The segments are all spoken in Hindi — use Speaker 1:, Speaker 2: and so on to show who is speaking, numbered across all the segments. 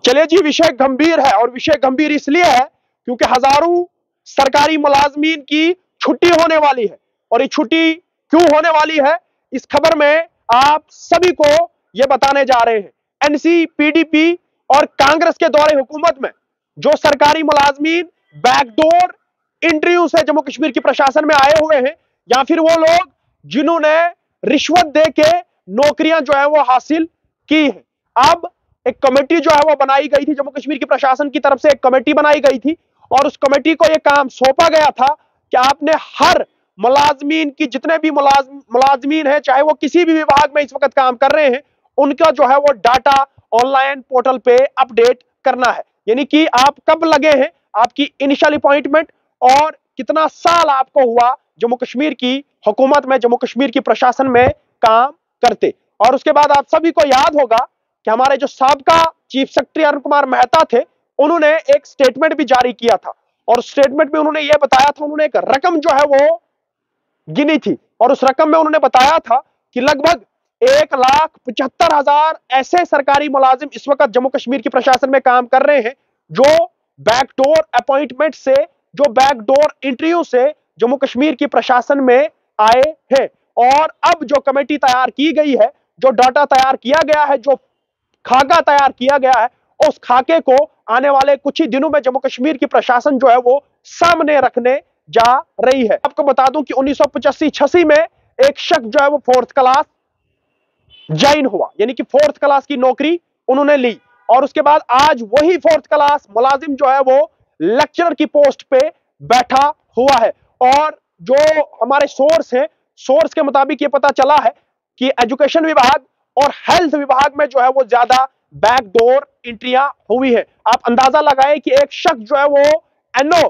Speaker 1: चलिए जी, विषय गंभीर है और विषय गंभीर इसलिए है क्योंकि हजारों सरकारी मुलाजमीन की छुट्टी होने वाली है। और ये छुट्टी क्यों होने वाली है, इस खबर में आप सभी को यह बताने जा रहे हैं। एनसी, पीडीपी और कांग्रेस के दौरे हुकूमत में जो सरकारी मुलाजमीन बैकडोर इंटरव्यू से जम्मू कश्मीर की प्रशासन में आए हुए हैं, या फिर वो लोग जिन्होंने रिश्वत दे के नौकरियां जो है वो हासिल की है। अब एक कमेटी जो है वो बनाई गई थी, जम्मू कश्मीर की प्रशासन की तरफ से एक कमेटी बनाई गई थी और उस कमेटी को यह काम सौंपा गया था कि आपने हर मुलाजमीन की, जितने भी मुलाजमीन है, चाहे वो किसी भी विभाग में इस वक्त काम कर रहे हैं, उनका जो है वो डाटा ऑनलाइन पोर्टल पे अपडेट करना है। यानी कि आप कब लगे हैं, आपकी इनिशियल अपॉइंटमेंट और कितना साल आपको हुआ जम्मू कश्मीर की हुकूमत में, जम्मू कश्मीर की प्रशासन में काम करते। और उसके बाद आप सभी को याद होगा कि हमारे जो साबका चीफ सेक्रेटरी अरुण कुमार मेहता थे, उन्होंने एक स्टेटमेंट भी जारी किया था और स्टेटमेंट में उन्होंने यह बताया था, उन्होंने एक रकम जो है वो गिनी थी और उस रकम में उन्होंने बताया था कि लगभग 1,75,000 ऐसे सरकारी मुलाजिम इस वक्त जम्मू कश्मीर की प्रशासन में काम कर रहे हैं जो बैकडोर अपॉइंटमेंट से, जो बैकडोर इंटरव्यू से जम्मू कश्मीर की प्रशासन में आए हैं। और अब जो कमेटी तैयार की गई है, जो डाटा तैयार किया गया है, जो खाका तैयार किया गया है, उस खाके को आने वाले कुछ ही दिनों में जम्मू कश्मीर की प्रशासन जो है वो सामने रखने जा रही है। आपको बता दूं कि 1985-86 में एक शख्स जो है वो 4th क्लास ज्वाइन हुआ, यानी कि 4th क्लास की नौकरी उन्होंने ली और उसके बाद आज वही 4th क्लास मुलाजिम जो है वो लेक्चरर की पोस्ट पे बैठा हुआ है। और जो हमारे सोर्स है, सोर्स के मुताबिक ये पता चला है कि एजुकेशन विभाग और हेल्थ विभाग में जो है वो ज्यादा बैकडोर एंट्रियां हुई है। आप अंदाजा लगाएं कि एक शख्स जो है वो एनओ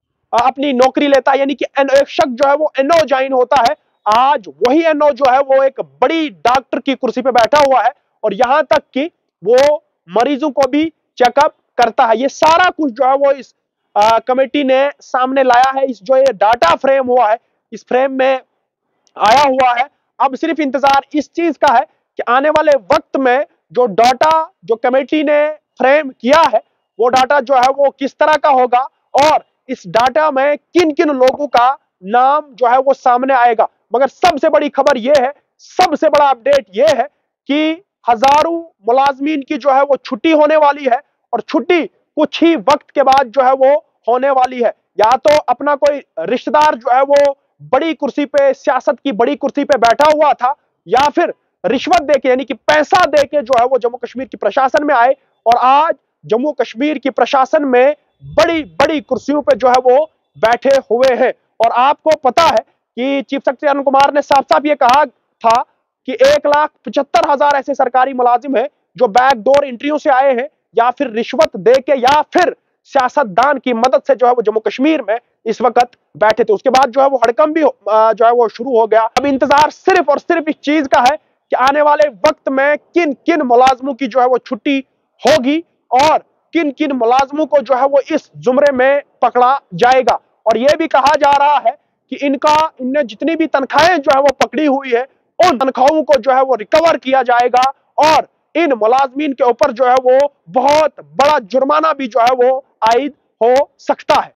Speaker 1: अपनी नौकरी लेता है, यानी कि एक शख्स जो है वो एनओ ज्वाइन होता है, आज वही एनओ जो है वो एक बड़ी डॉक्टर की कुर्सी पे बैठा हुआ है और यहां तक कि वो मरीजों को भी चेकअप करता है। ये सारा कुछ जो है वो इस कमेटी ने सामने लाया है। इस जो ये डाटा फ्रेम हुआ है, इस फ्रेम में आया हुआ है। अब सिर्फ इंतजार इस चीज का है कि आने वाले वक्त में जो डाटा जो कमेटी ने फ्रेम किया है, वो डाटा जो है वो किस तरह का होगा और इस डाटा में किन किन लोगों का नाम जो है वो सामने आएगा। मगर सबसे बड़ी खबर यह है, सबसे बड़ा अपडेट यह है कि हजारों मुलाजमीन की जो है वो छुट्टी होने वाली है और छुट्टी कुछ ही वक्त के बाद जो है वो होने वाली है। या तो अपना कोई रिश्तेदार जो है वो बड़ी कुर्सी पे, सियासत की बड़ी कुर्सी पे बैठा हुआ था, या फिर रिश्वत देके, यानी कि पैसा देके जो है वो जम्मू कश्मीर की प्रशासन में आए और आज जम्मू कश्मीर की प्रशासन में बड़ी बड़ी कुर्सियों पे जो है वो बैठे हुए हैं। और आपको पता है कि चीफ सेक्रेटरी अरुण कुमार ने साफ साफ ये कहा था कि 1,75,000 ऐसे सरकारी मुलाजिम हैं जो बैकडोर इंटरव्यू से आए हैं या फिर रिश्वत देके या फिर सियासतदान की मदद से जो है वो जम्मू कश्मीर में इस वक्त बैठे थे। उसके बाद जो है वो हड़कंप भी जो है वो शुरू हो गया। अब इंतजार सिर्फ और सिर्फ इस चीज का है कि आने वाले वक्त में किन किन मुलाजमों की जो है वो छुट्टी होगी और किन किन मुलाजमों को जो है वो इस जुमरे में पकड़ा जाएगा। और यह भी कहा जा रहा है कि इनने जितनी भी तनख्वाहें जो है वो पकड़ी हुई है, उन तनख्वाहों को जो है वो रिकवर किया जाएगा और इन मुलाजमीन के ऊपर जो है वो बहुत बड़ा जुर्माना भी जो है वो आयद हो सकता है।